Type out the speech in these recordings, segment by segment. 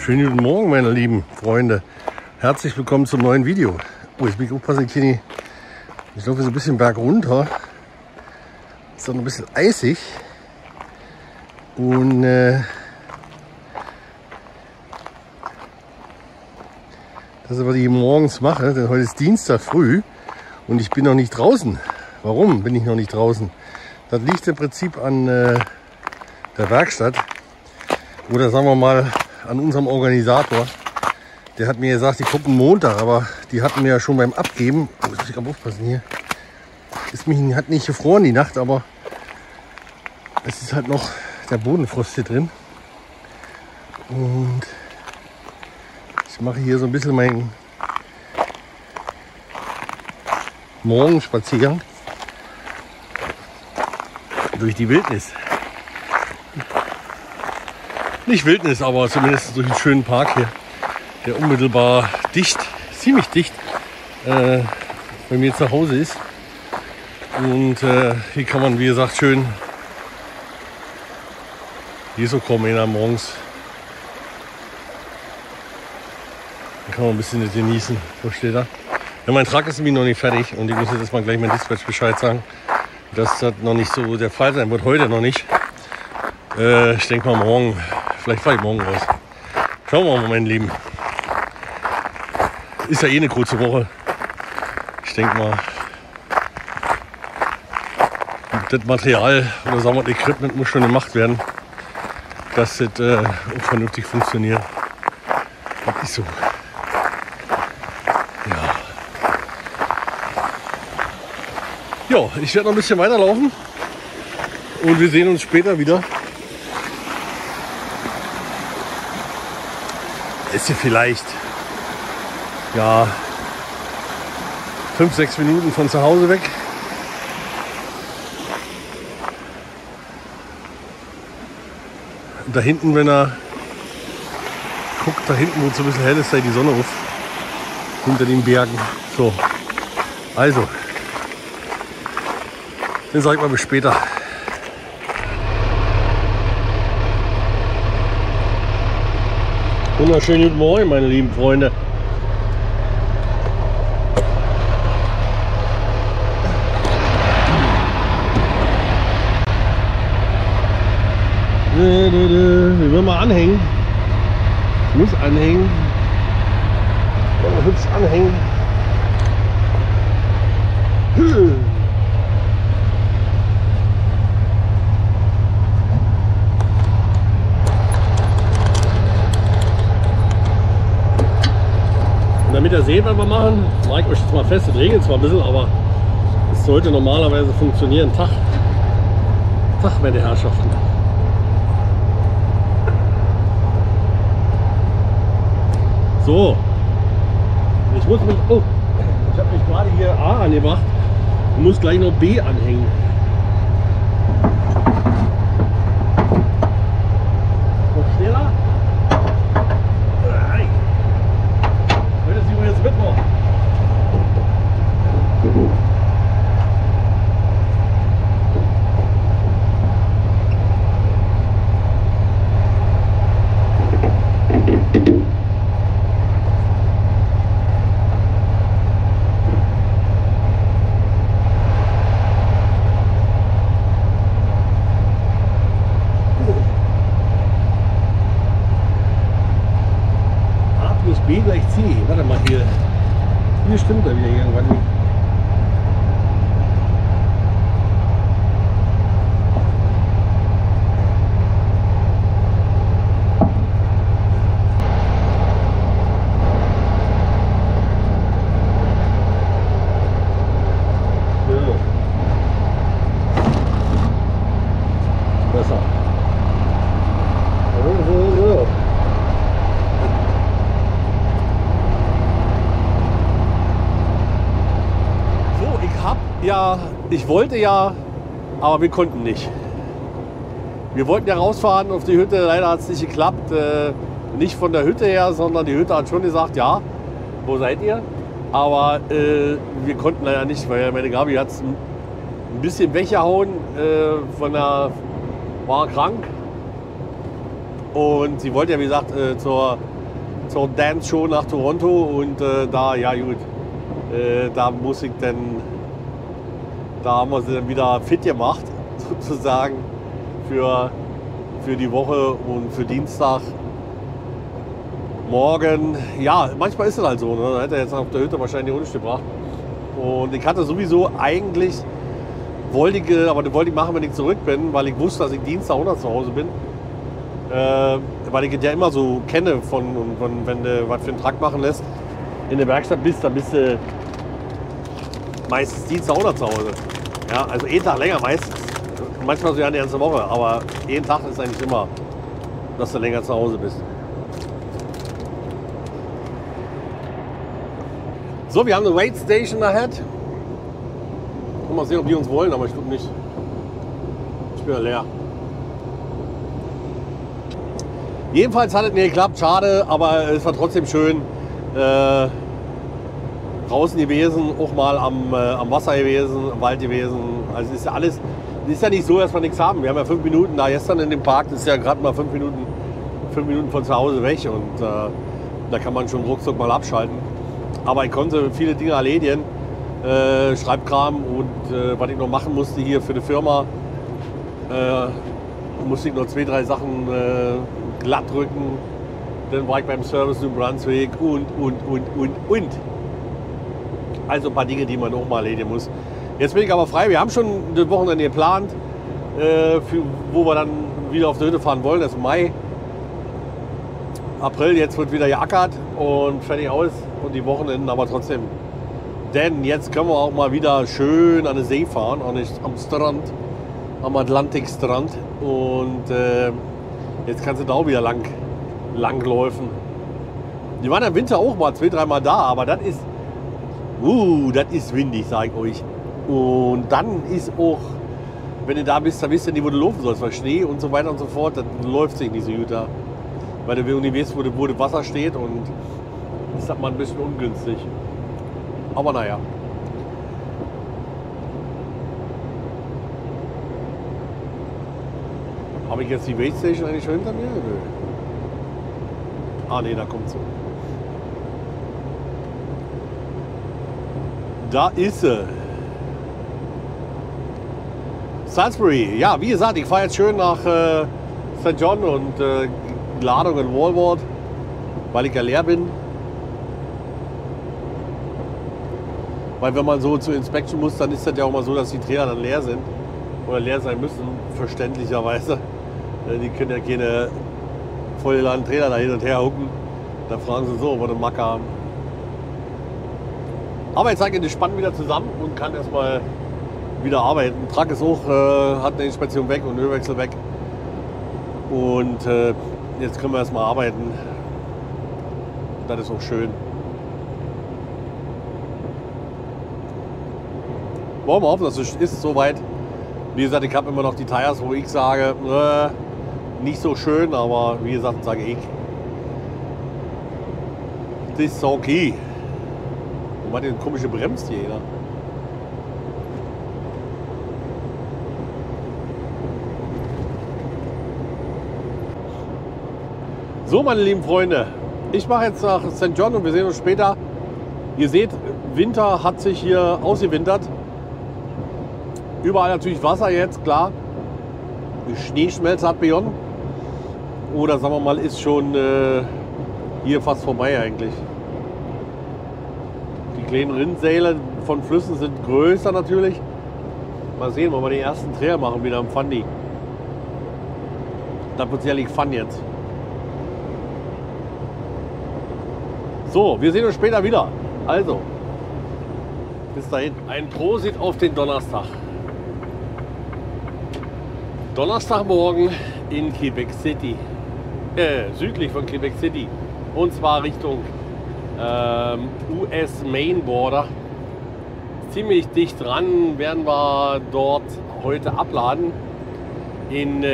Schönen guten Morgen, meine lieben Freunde. Herzlich willkommen zum neuen Video. Oh, jetzt bin ich aufpassen, ich laufe so ein bisschen bergunter. Ist doch noch ein bisschen eisig. Und das ist, was ich morgens mache, denn heute ist Dienstag früh und ich bin noch nicht draußen. Warum bin ich noch nicht draußen? Das liegt im Prinzip an der Werkstatt oder sagen wir mal an unserem Organisator. Der hat mir gesagt, die gucken Montag, aber die hatten mir ja schon beim Abgeben, muss ich aufpassen hier, hat nicht gefroren die Nacht, aber es ist halt noch der Bodenfrost hier drin. Und ich mache hier so ein bisschen meinen Morgenspaziergang durch die Wildnis. Nicht Wildnis, aber zumindest durch einen schönen Park hier, der unmittelbar dicht, ziemlich dicht bei mir zu Hause ist. Und hier kann man, wie gesagt, schön hier so kommen morgens. Dann kann man ein bisschen das genießen. Wo steht er? Ja, mein Truck ist nämlich noch nicht fertig und ich muss jetzt erstmal gleich mein Dispatch Bescheid sagen, dass das noch nicht so der Fall sein wird. Heute noch nicht. Ich denke mal morgen. Vielleicht fahre ich morgen raus. Schauen wir mal, mein Lieben. Ist ja eh eine kurze Woche. Ich denke mal, das Material oder sagen wir, das Equipment muss schon gemacht werden, dass das auch vernünftig funktioniert. Das ist so. Ja, ich werde noch ein bisschen weiterlaufen und wir sehen uns später wieder. Ist hier vielleicht 5-6 Minuten von zu Hause weg. Und da hinten, wenn er guckt, da hinten, wo es so ein bisschen hell ist, steigt die Sonne auf. Hinter den Bergen. So, also, dann sag ich mal bis später. Wunderschönen guten Morgen, meine lieben Freunde. Wir wollen mal anhängen. Ich muss anhängen. Mal hübsch anhängen. Damit ihr seht, was wir machen, mache ich euch jetzt mal fest. Es regnet zwar ein bisschen, aber es sollte normalerweise funktionieren. Tag, meine Herrschaften. So, ich muss mich, ich habe mich gerade hier A angemacht und muss gleich noch B anhängen. Noch schneller. Heute ist übrigens Mittwoch. B gleich C. Warte mal hier. Hier stimmt da wieder irgendwann nicht. Besser. Ja, ich wollte ja, aber wir konnten nicht. Wir wollten ja rausfahren auf die Hütte, leider hat es nicht geklappt. Nicht von der Hütte her, sondern die Hütte hat schon gesagt, ja, wo seid ihr? Aber wir konnten leider nicht, weil meine Gabi hat es ein bisschen weggehauen, war krank. Und sie wollte ja, wie gesagt, zur zur Dance-Show nach Toronto und da, ja gut, da muss ich dann, da haben wir sie dann wieder fit gemacht, sozusagen, für die Woche und für Dienstag. Morgen, ja, manchmal ist es halt so, ne? Da hätte er jetzt auf der Hütte wahrscheinlich nicht gebracht. Und ich hatte sowieso eigentlich, wollte ich machen, wenn ich zurück bin, weil ich wusste, dass ich Dienstag auch noch zu Hause bin. Weil ich es ja immer so kenne, wenn du was für einen Truck machen lässt, in der Werkstatt bist, dann bist du meistens Dienstag auch noch zu Hause. Ja, also jeden Tag länger meistens. Manchmal so ja eine ganze Woche, aber jeden Tag ist eigentlich immer, dass du länger zu Hause bist. So, wir haben eine Wait Station ahead. Mal sehen, ob die uns wollen, aber ich glaube nicht. Ich bin ja leer. Jedenfalls hat es nicht geklappt, schade, aber es war trotzdem schön. Draußen gewesen, auch mal am Wasser gewesen, am Wald gewesen. Also es ist ja alles, es ist ja nicht so, dass wir nichts haben. Wir haben ja 5 Minuten da gestern in dem Park, das ist ja gerade mal 5 Minuten von zu Hause weg und da kann man schon ruckzuck mal abschalten. Aber ich konnte viele Dinge erledigen, Schreibkram und was ich noch machen musste hier für die Firma, musste ich noch 2, 3 Sachen glatt drücken. Dann war ich beim Service New Brunswick und. Also ein paar Dinge, die man auch mal erledigen muss. Jetzt bin ich aber frei. Wir haben schon das Wochenende geplant, wo wir dann wieder auf die Hütte fahren wollen. Das ist Mai. April, jetzt wird wieder geackert und fertig aus. Und die Wochenenden aber trotzdem. Denn jetzt können wir auch mal wieder schön an der See fahren, auch nicht am Strand, am Atlantikstrand. Und jetzt kannst du da auch wieder langläufen. Die waren im Winter auch mal 2, 3 Mal da, aber das ist windig, sage ich euch. Und dann ist auch, wenn du da bist, dann wisst ihr nicht, wo du laufen sollst, weil Schnee und so weiter und so fort, das läuft sich nicht so gut da. Weil du nicht weißt, wo das Wasser steht und ist das mal ein bisschen ungünstig. Aber naja. Habe ich jetzt die Wait Station eigentlich schon hinter mir? Nö. Ah ne, da kommt sie. Da ist sie. Salisbury. Ja, wie gesagt, ich fahre jetzt schön nach St. John und Ladung in Walworth, weil ich ja leer bin. Weil wenn man so zur Inspection muss, dann ist das ja auch mal so, dass die Trailer dann leer sind oder leer sein müssen, verständlicherweise. Die können ja keine vollgeladenen Trailer da hin und her hucken. Da fragen sie so, ob wir eine Macke haben. Aber jetzt zeige ich die Spannen wieder zusammen und kann erstmal wieder arbeiten. Der Truck ist auch, hat eine Inspektion weg und Ölwechsel weg. Und jetzt können wir erstmal arbeiten. Das ist auch schön. Wollen wir hoffen, dass es ist soweit. Wie gesagt, ich habe immer noch die Tires, wo ich sage, nicht so schön, aber wie gesagt, sage ich, das ist okay. Und was eine komische Bremst hier, ne? So, meine lieben Freunde, ich mache jetzt nach St. John und wir sehen uns später. Ihr seht, Winter hat sich hier ausgewintert. Überall natürlich Wasser jetzt, klar. Die Schneeschmelze hat begonnen. Oder sagen wir mal, ist schon hier fast vorbei eigentlich. Die kleinen Rinnsäle von Flüssen sind größer natürlich. Mal sehen, wenn wir den ersten Trail machen wieder am Fundy. Das wird sicherlich Fun jetzt. So, wir sehen uns später wieder. Also, bis dahin. Ein Prosit auf den Donnerstag. Donnerstagmorgen in Quebec City. Südlich von Quebec City. Und zwar Richtung US Main Border. Ziemlich dicht dran werden wir dort heute abladen. In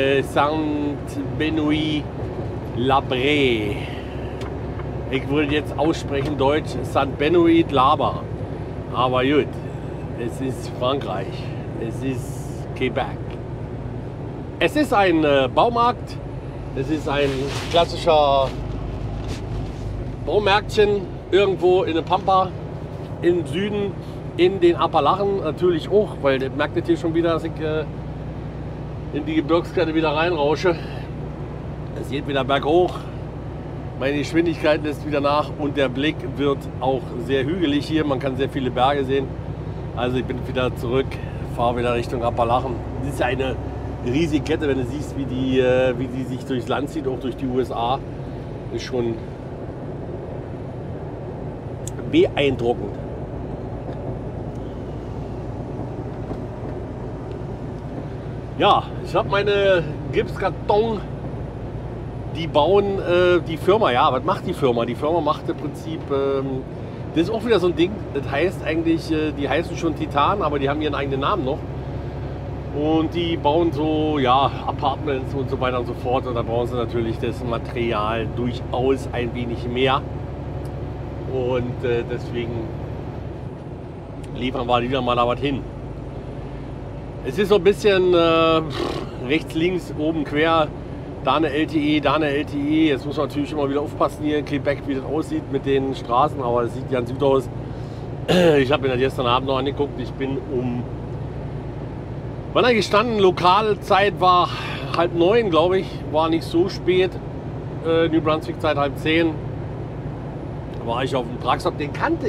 Saint-Benoît-Labré. Ich würde jetzt aussprechen Deutsch Saint-Benoît-Labré. Aber gut, es ist Frankreich. Es ist Quebec. Es ist ein Baumarkt. Es ist ein klassischer Baumärkchen irgendwo in der Pampa im Süden, in den Appalachen natürlich auch, weil das merkt ihr hier schon wieder, dass ich in die Gebirgskette wieder reinrausche. Es geht wieder berghoch, meine Geschwindigkeit lässt wieder nach und der Blick wird auch sehr hügelig hier. Man kann sehr viele Berge sehen. Also ich bin wieder zurück, fahre wieder Richtung Appalachen. Das ist ja eine riesige Kette, wenn du siehst, wie die sich durchs Land zieht, auch durch die USA. Ist schon beeindruckend. Ja, ich habe meine Gipskarton. Die bauen die Firma, ja, was macht die Firma? Die Firma macht im Prinzip, das ist auch wieder so ein Ding, das heißt eigentlich, die heißen schon Titan, aber die haben ihren eigenen Namen noch. Und die bauen so, ja, Apartments und so weiter und so fort. Und da brauchen sie natürlich das Material durchaus ein wenig mehr. Und deswegen liefern wir wieder mal da was hin. Es ist so ein bisschen rechts, links, oben, quer. Da eine LTE, da eine LTE. Jetzt muss man natürlich immer wieder aufpassen hier in Quebec, wie das aussieht mit den Straßen. Aber es sieht ganz gut aus. Ich habe mir das gestern Abend noch angeguckt. Ich bin wann er gestanden? Lokalzeit war 8:30, glaube ich. War nicht so spät. New Brunswick Zeit 9:30. Da war ich auf dem Truckstop. Den kannte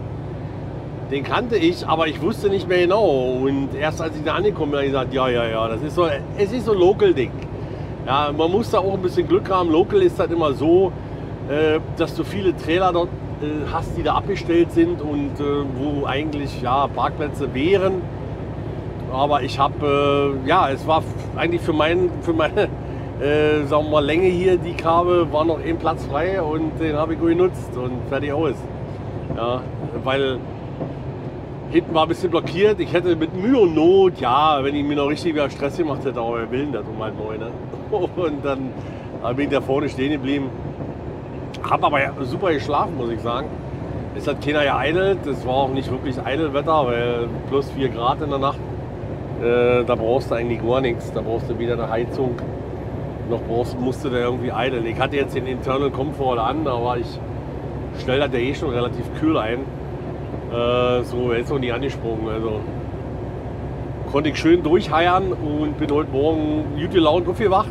ich, aber ich wusste nicht mehr genau. Und erst als ich da angekommen bin, habe ich gesagt, ja, das ist so, es ist so ein Local-Ding. Ja, man muss da auch ein bisschen Glück haben. Local ist halt immer so, dass du viele Trailer dort hast, die da abgestellt sind und wo eigentlich ja, Parkplätze wären. Aber ich habe, ja, es war eigentlich für meine sagen wir mal, Länge hier, die ich habe, war noch ein Platz frei und den habe ich genutzt und fertig aus. Ja, weil hinten war ein bisschen blockiert. Ich hätte mit Mühe und Not, ja, wenn ich mir noch richtig wieder Stress gemacht hätte, aber wer will denn das um 8:30, ne? Und dann bin ich da vorne stehen geblieben. Habe aber super geschlafen, muss ich sagen. Es hat keiner geeidelt. Es war auch nicht wirklich Eidelwetter, weil plus 4 Grad in der Nacht. Da brauchst du eigentlich gar nichts. Da brauchst du weder eine Heizung, noch musst du da irgendwie eideln. Ich hatte jetzt den Internal Comfort an, aber ich stelle das ja eh schon relativ kühl ein. So, er ist noch nie angesprungen. Also konnte ich schön durchheiern und bin heute Morgen gut gelaunt aufgewacht.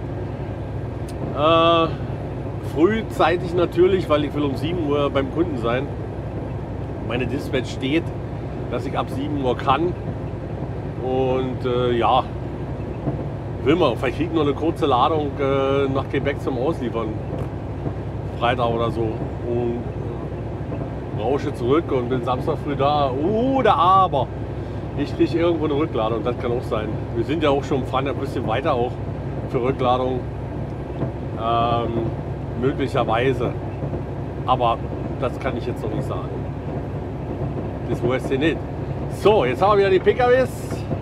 Frühzeitig natürlich, weil ich will um 7 Uhr beim Kunden sein. Meine Dispatch steht, dass ich ab 7 Uhr kann. Und ja, will man. Vielleicht kriege ich noch eine kurze Ladung nach Quebec zum Ausliefern. Freitag oder so. Und rausche zurück und bin Samstag früh da. Oder aber ich kriege irgendwo eine Rückladung. Das kann auch sein. Wir sind ja auch schon, fahren ein bisschen weiter auch für Rückladung. Möglicherweise. Aber das kann ich jetzt noch nicht sagen. Das weiß ich nicht. So, jetzt haben wir wieder die PKWs.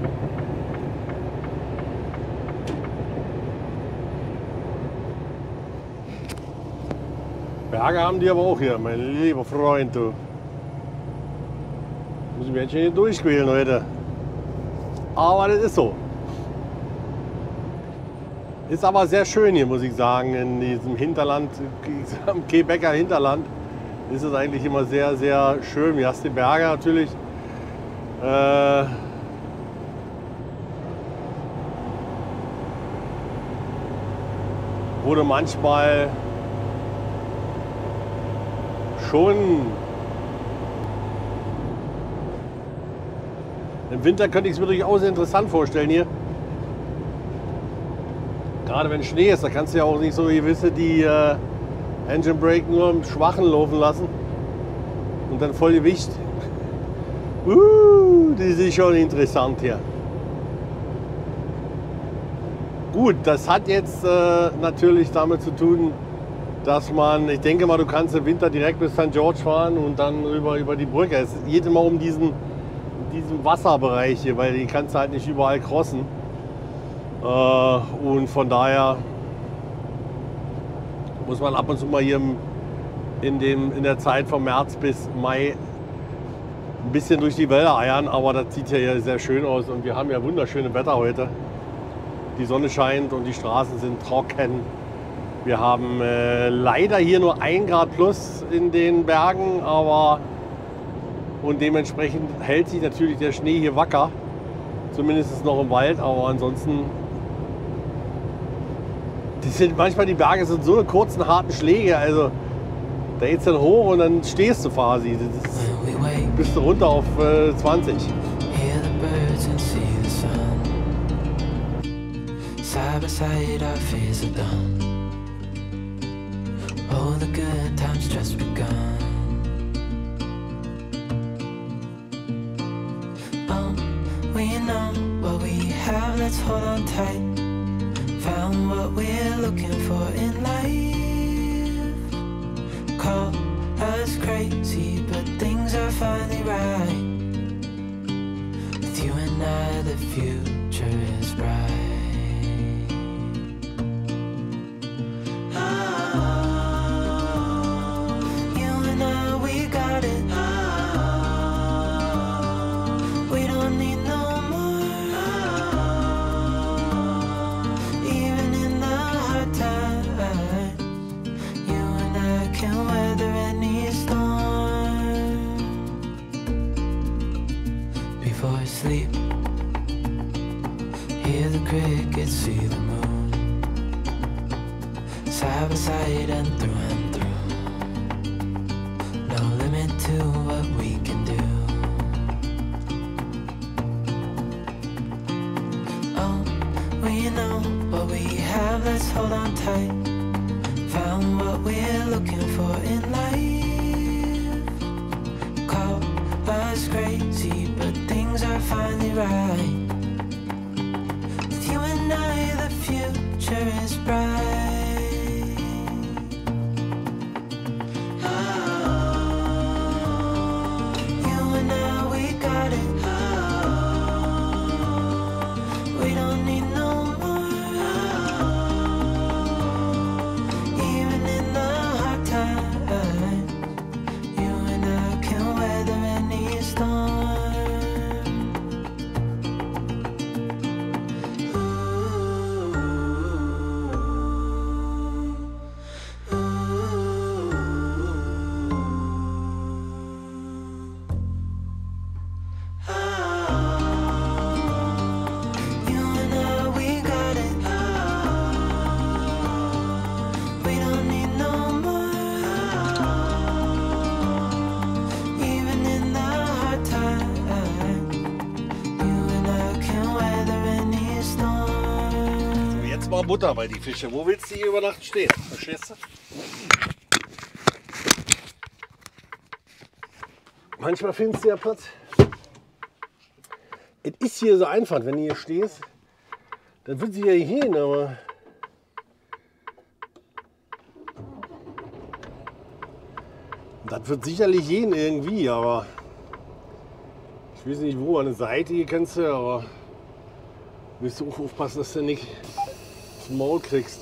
Berge haben die aber auch hier, mein lieber Freund. Du. Muss ich mich jetzt hier durchquälen heute. Aber das ist so. Ist aber sehr schön hier, muss ich sagen, in diesem Hinterland, am Quebecer Hinterland. Ist es eigentlich immer sehr, sehr schön. Hier hast du die Berge natürlich. Wurde manchmal schon im Winter könnte ich es mir durchaus interessant vorstellen hier. Gerade wenn Schnee ist, da kannst du ja auch nicht so gewisse die Engine Brake nur im Schwachen laufen lassen und dann voll Gewicht. Das ist schon interessant hier. Gut, das hat jetzt natürlich damit zu tun, dass man, ich denke mal, du kannst im Winter direkt bis St. George fahren und dann über die Brücke. Es geht immer um diesen Wasserbereich hier, weil die kannst du halt nicht überall crossen. Und von daher muss man ab und zu mal hier in der Zeit vom März bis Mai ein bisschen durch die Wälder eiern, aber das sieht ja hier sehr schön aus und wir haben ja wunderschönes Wetter heute. Die Sonne scheint und die Straßen sind trocken. Wir haben leider hier nur 1 Grad plus in den Bergen, aber und dementsprechend hält sich natürlich der Schnee hier wacker. Zumindest noch im Wald, aber ansonsten manchmal die Berge sind so eine kurzen, harten Schläge, also da geht's dann hoch und dann stehst du quasi. Bist du runter auf 20. Side by side, our fears are done. All the good times just begun. We know what we have, let's hold on tight. Found what we're looking for in life. Call us crazy, but things are finally right. With you and I, the future is bright. Sleep, hear the crickets, see the moon, side by side and through, no limit to what we can do. Oh, we know what we have, let's hold on tight. Found what we're looking for in life. Call us crazy, but things are finally right. With you and I, the future is bright. You and I, we got it. We don't need no more. Even in the hard times, you and I can weather any storm. Mal Butter bei die Fische. Wo willst du hier über Nacht stehen? Verstehst du? Manchmal findest du ja Platz. Es ist hier so einfach, wenn du hier stehst, dann wird sie ja hier hin, aber das wird sicherlich gehen irgendwie, aber ich weiß nicht wo, an der Seite hier kannst du, aber willst du auch aufpassen, dass du nicht Maul kriegst.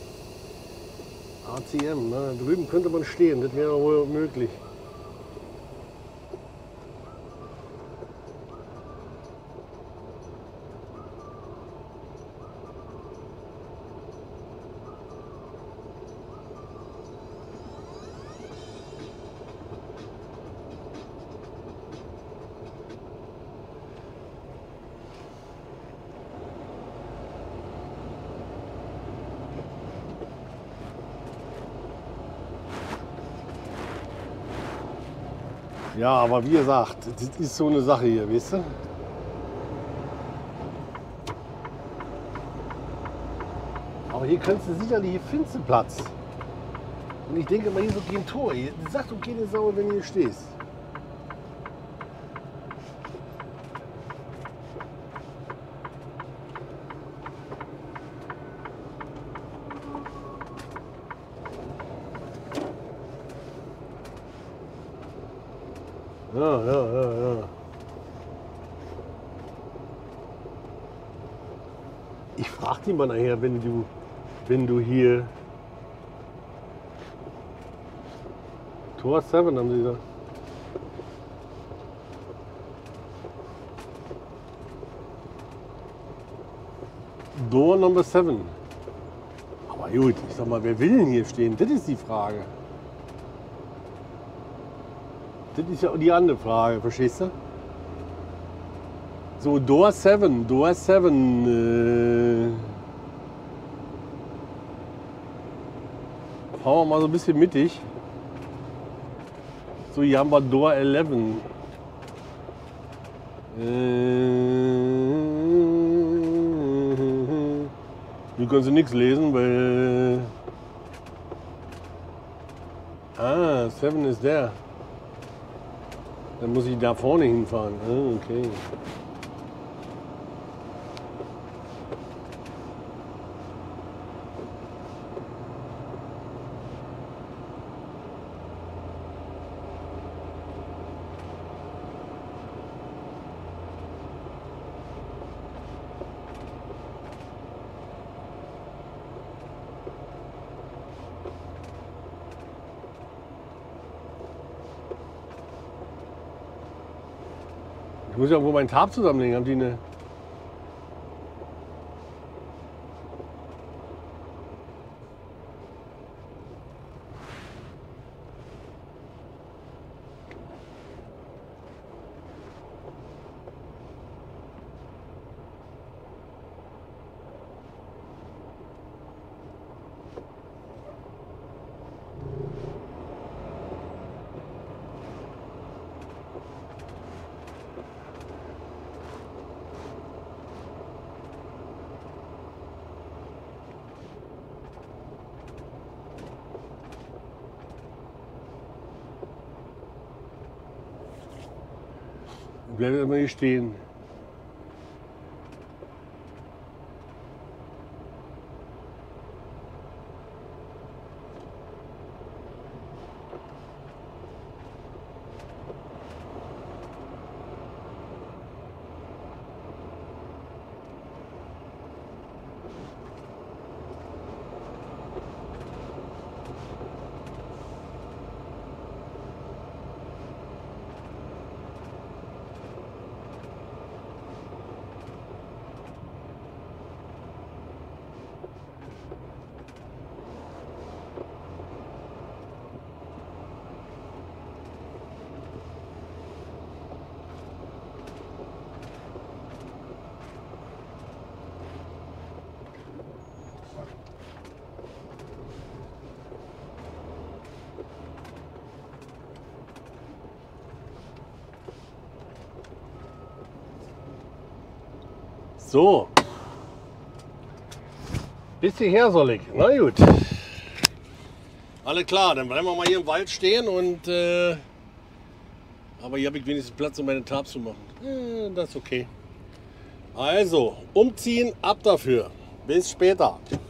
ACM, ne? Da drüben könnte man stehen, das wäre wohl möglich. Ja, aber wie gesagt, das ist so eine Sache hier, weißt du? Aber hier kannst du sicherlich, hier findest du Platz. Und ich denke mal, hier so kein Tor. Hier sagt doch keine Sau, wenn du hier stehst. Ja. Ich frage die mal nachher, wenn du hier Tor 7 haben sie da. Door Number 7. Aber gut, ich sag mal, wer will denn hier stehen? Das ist die Frage. Das ist ja die andere Frage, verstehst du? So, Door 7, Door 7. Fahren wir mal so ein bisschen mittig. So, hier haben wir Door 11. Hier kannst du nichts lesen, weil... Ah, 7 ist der. Dann muss ich da vorne hinfahren. Ah, okay. Ich muss ja irgendwo meinen Tab zusammenlegen. Haben die eine... Bleibt immer hier stehen. So. Bis hierher soll ich. Na gut. Alle klar, dann bleiben wir mal hier im Wald stehen und aber hier habe ich wenigstens Platz, um meine Tabs zu machen. Das ist okay. Also, umziehen, ab dafür. Bis später.